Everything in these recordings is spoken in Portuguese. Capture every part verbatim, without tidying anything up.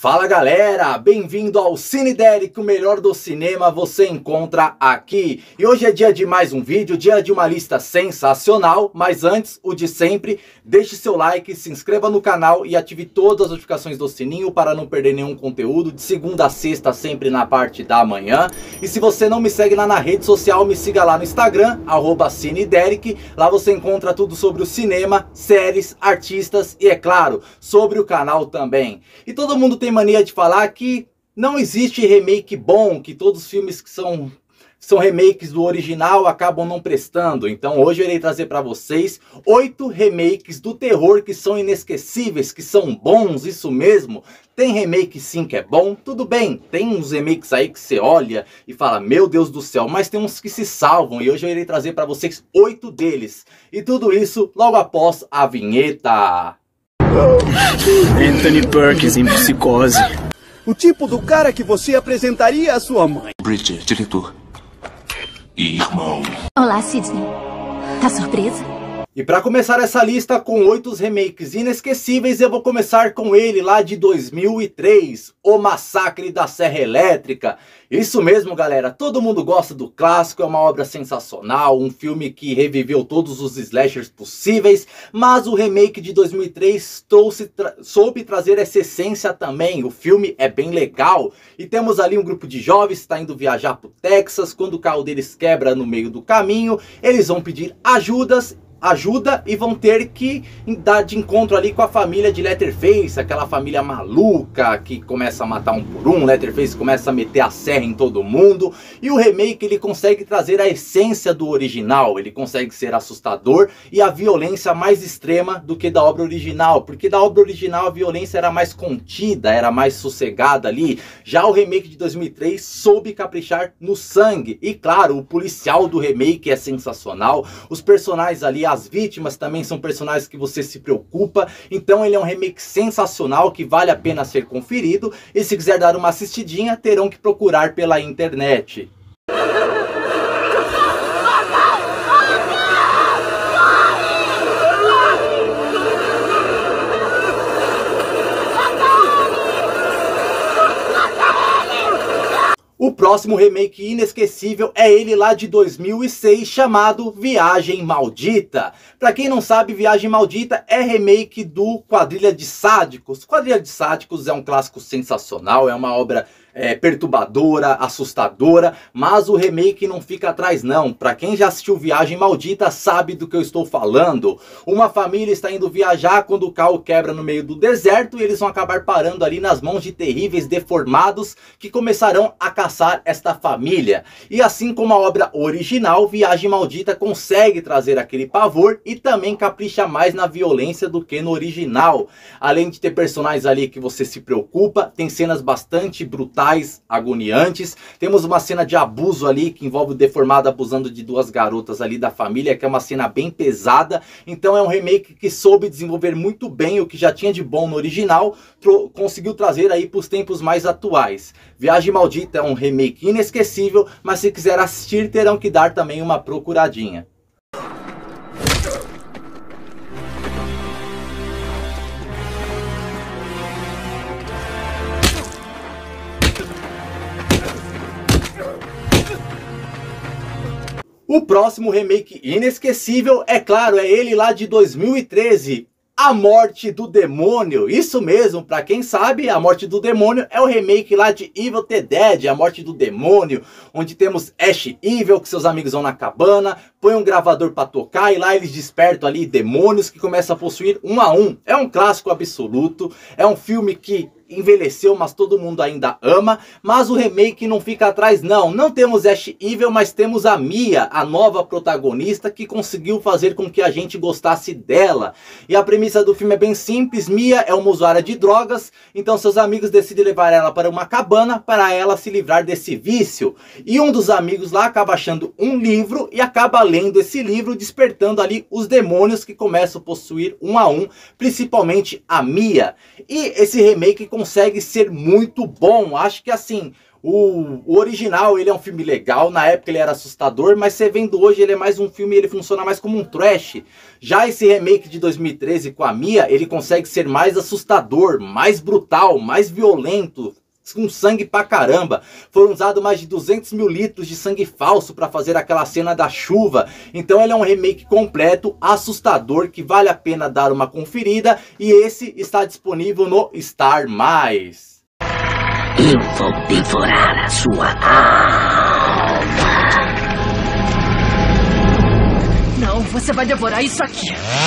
Fala galera, bem-vindo ao Cine Derek, o melhor do cinema você encontra aqui. E hoje é dia de mais um vídeo, dia de uma lista sensacional, mas antes, o de sempre, deixe seu like, se inscreva no canal e ative todas as notificações do sininho para não perder nenhum conteúdo, de segunda a sexta, sempre na parte da manhã. E se você não me segue lá na rede social, me siga lá no Instagram, arroba Cine Derek. Lá você encontra tudo sobre o cinema, séries, artistas e, é claro, sobre o canal também. E todo mundo tem mania de falar que não existe remake bom, que todos os filmes que são, são remakes do original acabam não prestando. Então hoje eu irei trazer para vocês oito remakes do terror que são inesquecíveis, que são bons, isso mesmo. Tem remake sim que é bom, tudo bem, tem uns remakes aí que você olha e fala, meu Deus do céu, mas tem uns que se salvam e hoje eu irei trazer para vocês oito deles. E tudo isso logo após a vinheta. Anthony Perkins em Psicose. O tipo do cara que você apresentaria à sua mãe. Bridger, diretor. E irmão. Olá, Sidney. Tá surpresa? E para começar essa lista com oito remakes inesquecíveis, eu vou começar com ele lá de dois mil e três, O Massacre da Serra Elétrica. Isso mesmo, galera, todo mundo gosta do clássico, é uma obra sensacional, um filme que reviveu todos os slashers possíveis, mas o remake de dois mil e três trouxe, tra soube trazer essa essência também. O filme é bem legal e temos ali um grupo de jovens que está indo viajar para o Texas. Quando o carro deles quebra no meio do caminho, eles vão pedir ajudas ajuda e vão ter que dar de encontro ali com a família de Leatherface, aquela família maluca que começa a matar um por um. Leatherface começa a meter a serra em todo mundo, e o remake ele consegue trazer a essência do original, ele consegue ser assustador e a violência mais extrema do que da obra original, porque da obra original a violência era mais contida, era mais sossegada ali. Já o remake de dois mil e três soube caprichar no sangue, e claro, o policial do remake é sensacional, os personagens ali, as vítimas também são personagens que você se preocupa. Então ele é um remake sensacional que vale a pena ser conferido. E se quiser dar uma assistidinha, terão que procurar pela internet. O próximo remake inesquecível é ele lá de dois mil e seis, chamado Viagem Maldita. Pra quem não sabe, Viagem Maldita é remake do Quadrilha de Sádicos. Quadrilha de Sádicos é um clássico sensacional, é uma obra é, perturbadora, assustadora, mas o remake não fica atrás não. Pra quem já assistiu Viagem Maldita sabe do que eu estou falando. Uma família está indo viajar quando o carro quebra no meio do deserto e eles vão acabar parando ali nas mãos de terríveis deformados que começarão a caçar esta família. E assim como a obra original, Viagem Maldita consegue trazer aquele pavor e também capricha mais na violência do que no original. Além de ter personagens ali que você se preocupa, tem cenas bastante brutais, agoniantes. Temos uma cena de abuso ali que envolve o deformado abusando de duas garotas ali da família, que é uma cena bem pesada. Então é um remake que soube desenvolver muito bem o que já tinha de bom no original, conseguiu trazer aí para os tempos mais atuais. Viagem Maldita é um remake inesquecível, mas se quiser assistir terão que dar também uma procuradinha. O próximo remake inesquecível, é claro, é ele lá de dois mil e treze, A Morte do Demônio. Isso mesmo, pra quem sabe, A Morte do Demônio é o remake lá de Evil the Dead, A Morte do Demônio, onde temos Ash Evil, que seus amigos vão na cabana, põe um gravador pra tocar e lá eles despertam ali demônios que começam a possuir um a um. É um clássico absoluto, é um filme que envelheceu, mas todo mundo ainda ama. Mas o remake não fica atrás não. Não temos Ash Evil, mas temos a Mia, a nova protagonista, que conseguiu fazer com que a gente gostasse dela. E a premissa do filme é bem simples. Mia é uma usuária de drogas, então seus amigos decidem levar ela para uma cabana para ela se livrar desse vício. E um dos amigos lá acaba achando um livro e acaba lendo esse livro, despertando ali os demônios que começam a possuir um a um, principalmente a Mia. E esse remake consegue ser muito bom. Acho que assim, O, o original, ele é um filme legal, na época ele era assustador, mas você vendo hoje ele é mais um filme, ele funciona mais como um trash. Já esse remake de dois mil e treze com a Mia, ele consegue ser mais assustador, mais brutal, mais violento, com sangue pra caramba. Foram usados mais de duzentos mil litros de sangue falso para fazer aquela cena da chuva. Então ele é um remake completo, assustador, que vale a pena dar uma conferida. E esse está disponível no Star mais. Eu vou devorar a sua alma. Não, você vai devorar isso aqui.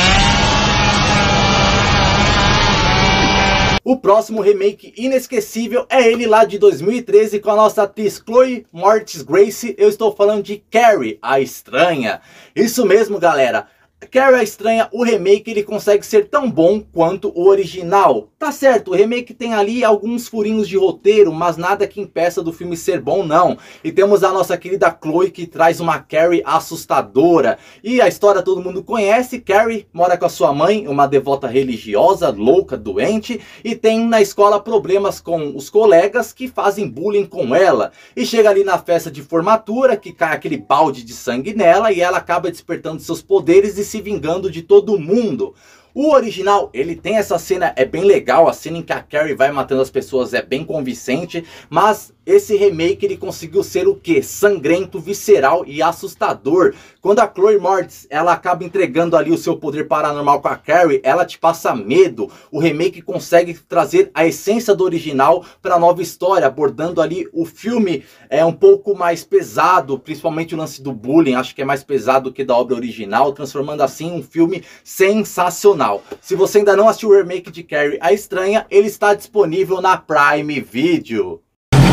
O próximo remake inesquecível é ele lá de dois mil e treze com a nossa atriz Chloe Moretz Grace. Eu estou falando de Carrie, a Estranha. Isso mesmo, galera. Carrie a Estranha, o remake, ele consegue ser tão bom quanto o original. Tá certo, o remake tem ali alguns furinhos de roteiro, mas nada que impeça do filme ser bom, não. E temos a nossa querida Chloe, que traz uma Carrie assustadora. E a história todo mundo conhece. Carrie mora com a sua mãe, uma devota religiosa, louca, doente, e tem na escola problemas com os colegas que fazem bullying com ela. E chega ali na festa de formatura, que cai aquele balde de sangue nela, e ela acaba despertando seus poderes e se vingando de todo mundo. O original, ele tem essa cena, é bem legal, a cena em que a Carrie vai matando as pessoas é bem convincente, mas esse remake ele conseguiu ser o que? Sangrento, visceral e assustador. Quando a Chloe Moretz, ela acaba entregando ali o seu poder paranormal com a Carrie, ela te passa medo. O remake consegue trazer a essência do original para a nova história, abordando ali o filme é um pouco mais pesado, principalmente o lance do bullying, acho que é mais pesado do que da obra original, transformando assim um filme sensacional. Se você ainda não assistiu o remake de Carrie a Estranha, ele está disponível na Prime Video.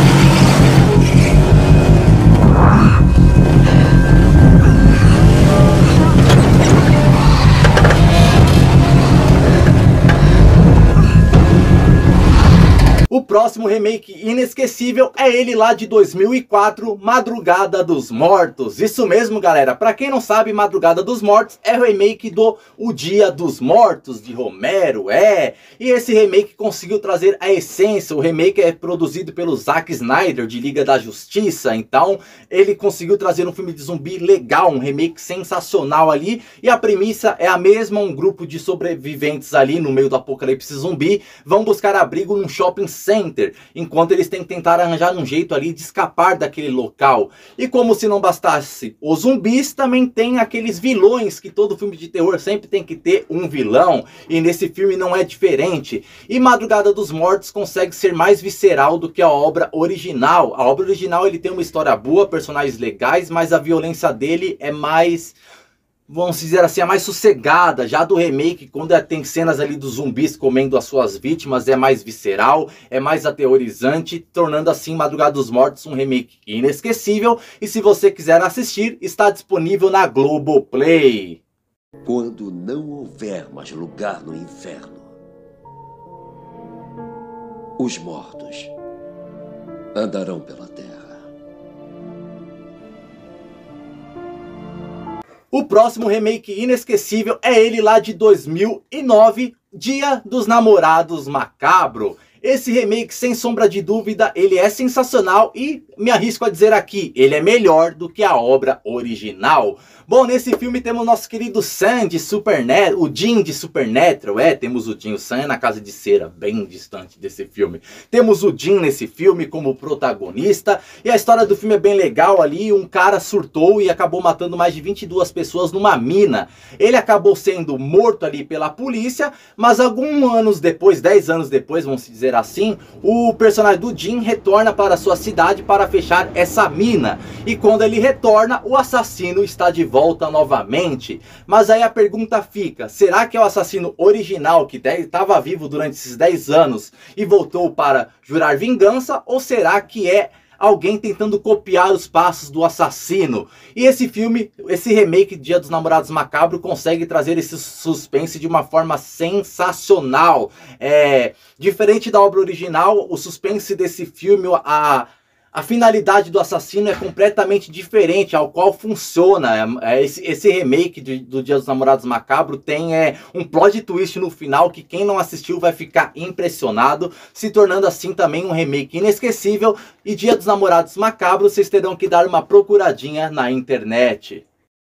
O próximo remake inesquecível é ele lá de dois mil e quatro, Madrugada dos Mortos. Isso mesmo, galera. Pra quem não sabe, Madrugada dos Mortos é o remake do O Dia dos Mortos, de Romero, é. E esse remake conseguiu trazer a essência. O remake é produzido pelo Zack Snyder, de Liga da Justiça. Então, ele conseguiu trazer um filme de zumbi legal, um remake sensacional ali. E a premissa é a mesma, um grupo de sobreviventes ali no meio do apocalipse zumbi vão buscar abrigo num shopping center, enquanto eles têm que tentar arranjar um jeito ali de escapar daquele local. E como se não bastasse os zumbis, também tem aqueles vilões que todo filme de terror sempre tem que ter um vilão, e nesse filme não é diferente. E Madrugada dos Mortos consegue ser mais visceral do que a obra original. A obra original ele tem uma história boa, personagens legais, mas a violência dele é mais, vamos dizer assim, a mais sossegada. Já do remake, quando tem cenas ali dos zumbis comendo as suas vítimas, é mais visceral, é mais aterrorizante, tornando assim Madrugada dos Mortos um remake inesquecível. E se você quiser assistir, está disponível na Globoplay. Quando não houver mais lugar no inferno, os mortos andarão pela terra. O próximo remake inesquecível é ele lá de dois mil e nove, Dia dos Namorados Macabro. Esse remake, sem sombra de dúvida, ele é sensacional e me arrisco a dizer aqui, ele é melhor do que a obra original. Bom, nesse filme temos nosso querido Sam de Supernatural, o Jim de Supernatural, é, temos o Jim, o Sam é na casa de cera, bem distante desse filme. Temos o Jim nesse filme como protagonista, e a história do filme é bem legal ali, um cara surtou e acabou matando mais de vinte e duas pessoas numa mina. Ele acabou sendo morto ali pela polícia, mas alguns anos depois, dez anos depois, vamos dizer assim, o personagem do Jim retorna para sua cidade para fechar essa mina. E quando ele retorna, o assassino está de volta novamente. Mas aí a pergunta fica, será que é o assassino original que estava vivo durante esses dez anos e voltou para jurar vingança? Ou será que é alguém tentando copiar os passos do assassino? E esse filme, esse remake Dia dos Namorados Macabro consegue trazer esse suspense de uma forma sensacional. É, diferente da obra original, o suspense desse filme, a, A finalidade do assassino é completamente diferente, ao qual funciona. Esse, esse remake de, do Dia dos Namorados Macabro tem é, um plot twist no final que quem não assistiu vai ficar impressionado, se tornando assim também um remake inesquecível. E Dia dos Namorados Macabro vocês terão que dar uma procuradinha na internet.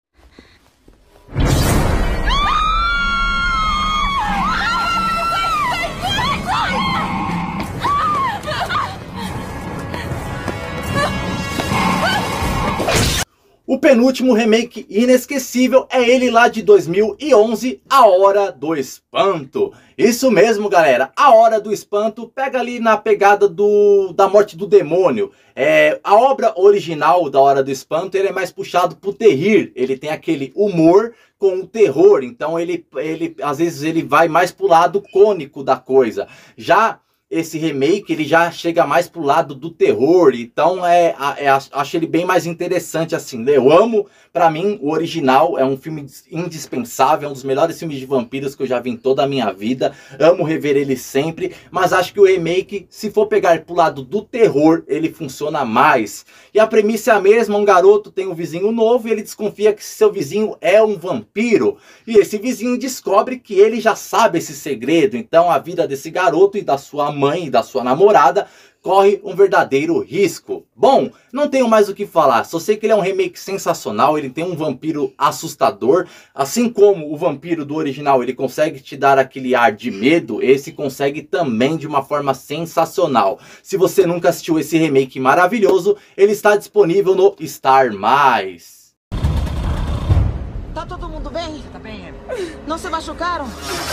O penúltimo remake inesquecível é ele lá de dois mil e onze, A Hora do Espanto. Isso mesmo, galera, A Hora do Espanto pega ali na pegada do, da morte do demônio. É, a obra original da Hora do Espanto ele é mais puxado pro terrir, ele tem aquele humor com o terror, então ele, ele às vezes ele vai mais pro lado cômico da coisa. Já esse remake ele já chega mais pro lado do terror, então é, é, acho ele bem mais interessante assim. Eu amo, pra mim o original é um filme indispensável, é um dos melhores filmes de vampiros que eu já vi em toda a minha vida, amo rever ele sempre, mas acho que o remake, se for pegar pro lado do terror, ele funciona mais. E a premissa é a mesma, um garoto tem um vizinho novo e ele desconfia que seu vizinho é um vampiro, e esse vizinho descobre que ele já sabe esse segredo, então a vida desse garoto e da sua mãe mãe e da sua namorada corre um verdadeiro risco. Bom, não tenho mais o que falar, só sei que ele é um remake sensacional, ele tem um vampiro assustador, assim como o vampiro do original ele consegue te dar aquele ar de medo, esse consegue também de uma forma sensacional. Se você nunca assistiu esse remake maravilhoso, ele está disponível no Star Mais. Tá todo mundo bem? Tá bem, Amy. Não se machucaram?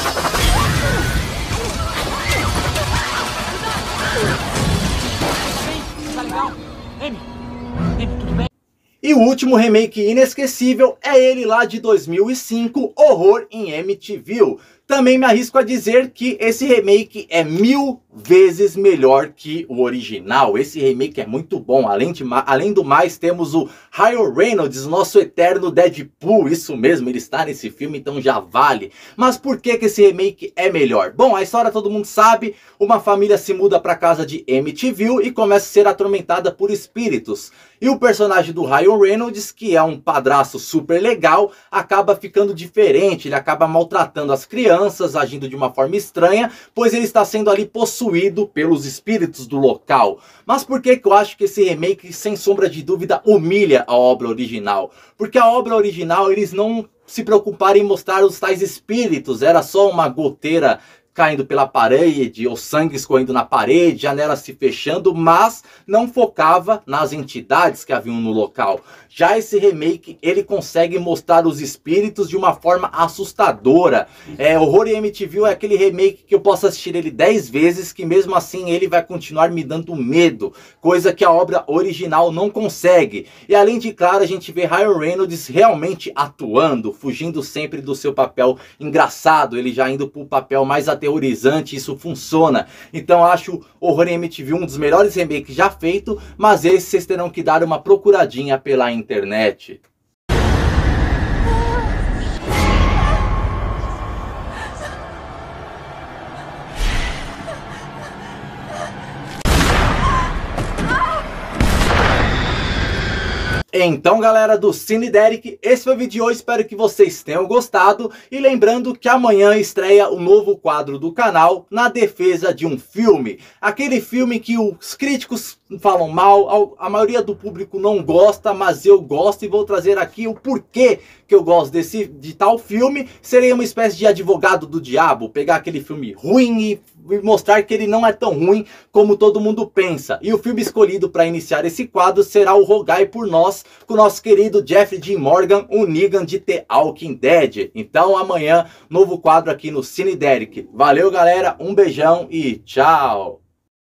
Tá legal? Amy? Amy, tudo bem? E o último remake inesquecível é ele lá de dois mil e cinco, Horror em Amityville. Também me arrisco a dizer que esse remake é mil vezes melhor que o original. Esse remake é muito bom. Além, de, além do mais, temos o Ryan Reynolds, nosso eterno Deadpool. Isso mesmo, ele está nesse filme, então já vale. Mas por que que esse remake é melhor? Bom, a história todo mundo sabe. Uma família se muda para a casa de Amityville e começa a ser atormentada por espíritos. E o personagem do Ryan Reynolds, que é um padrasto super legal, acaba ficando diferente. Ele acaba maltratando as crianças, agindo de uma forma estranha, pois ele está sendo ali possuído pelos espíritos do local. Mas por que que eu acho que esse remake, sem sombra de dúvida, humilha a obra original? Porque a obra original, eles não se preocuparam em mostrar os tais espíritos, era só uma goteira caindo pela parede, ou sangue escorrendo na parede, janelas se fechando, mas não focava nas entidades que haviam no local. Já esse remake, ele consegue mostrar os espíritos de uma forma assustadora. É, Horror em Amityville é aquele remake que eu posso assistir ele dez vezes, que mesmo assim ele vai continuar me dando medo, coisa que a obra original não consegue. E além de, claro, a gente vê Ryan Reynolds realmente atuando, fugindo sempre do seu papel engraçado, ele já indo para o papel mais aterrorizante, isso funciona. Então acho Horror em Amityville um dos melhores remakes já feito, mas esse vocês terão que dar uma procuradinha pela internet. Então, galera do Cine Derek, esse foi o vídeo de hoje, espero que vocês tenham gostado. E lembrando que amanhã estreia o novo quadro do canal, Na Defesa de um Filme. Aquele filme que os críticos falam mal, a maioria do público não gosta, mas eu gosto e vou trazer aqui o porquê que eu gosto desse, de tal filme. Serei uma espécie de advogado do diabo, pegar aquele filme ruim e mostrar que ele não é tão ruim como todo mundo pensa. E o filme escolhido para iniciar esse quadro será o Rogai por Nós, com o nosso querido Jeffrey Dean Morgan, o Negan de The Walking Dead. Então amanhã, novo quadro aqui no Cine Derek. Valeu, galera, um beijão e tchau!